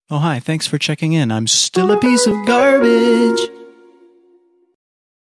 Oh, hi, thanks for checking in. I'm still a piece of garbage.